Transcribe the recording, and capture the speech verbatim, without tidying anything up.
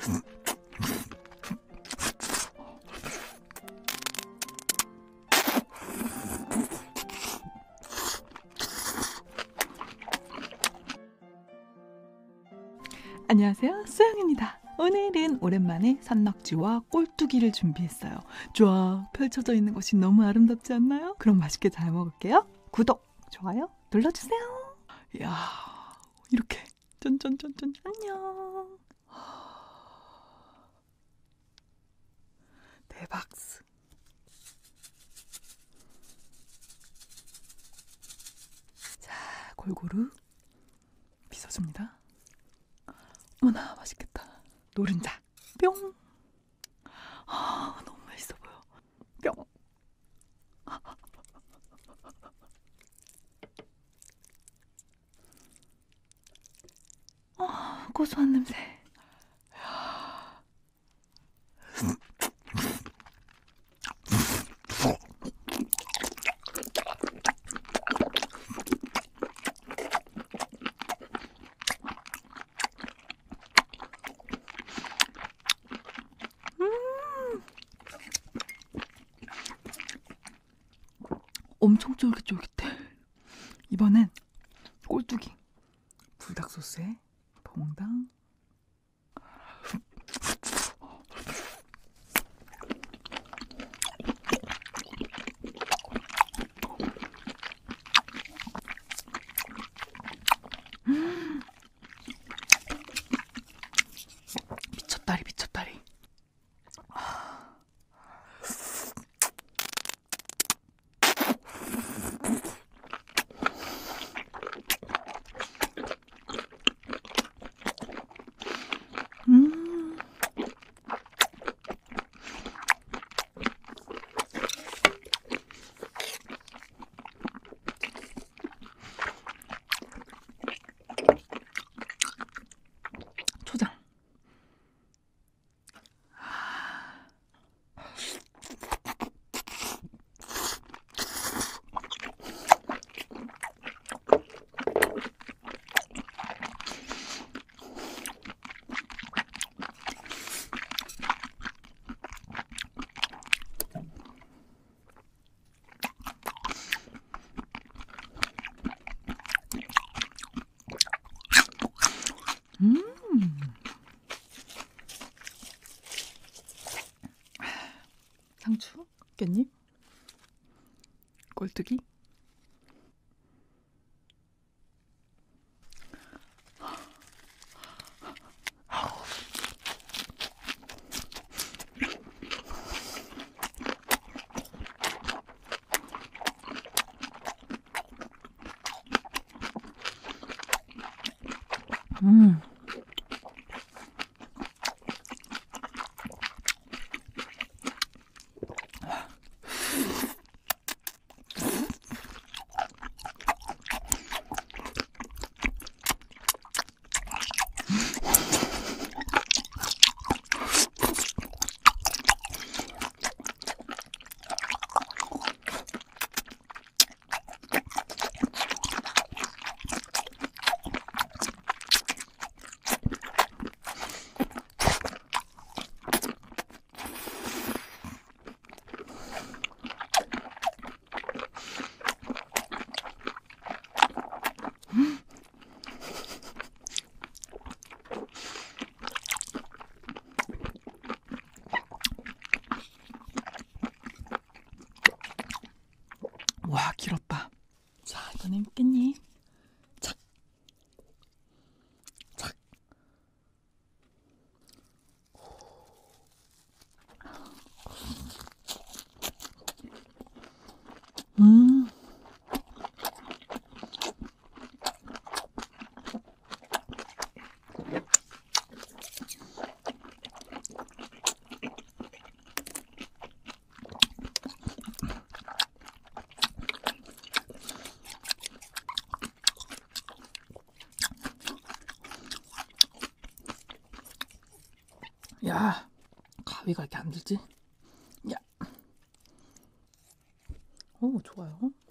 안녕하세요, 수영입니다. 오늘은 오랜만에 산낙지와 꼴뚜기를 준비했어요. 쫙 펼쳐져 있는 것이 너무 아름답지 않나요? 그럼 맛있게 잘 먹을게요. 구독, 좋아요 눌러주세요. 이야, 이렇게 짠짠짠짠. 안녕. 대박. 자, 골고루 빗어줍니다. 어머나, 맛있겠다. 노른자 뿅. 아, 너무 맛있어 보여. 뿅. 아, 고소한 냄새. 엄청 쫄깃쫄깃해. 이번엔 꼴뚜기 불닭 소스에 봉당. 음. 미쳤다리 미쳤다리. 음. 초장. 음. 상추, 깻잎, 꼴뚜기. 음. 와, 길었다. 자, 이번엔 깻잎. 착. 착. 음. 야, 가위가 이렇게 안 들지? 야. 오, 좋아요.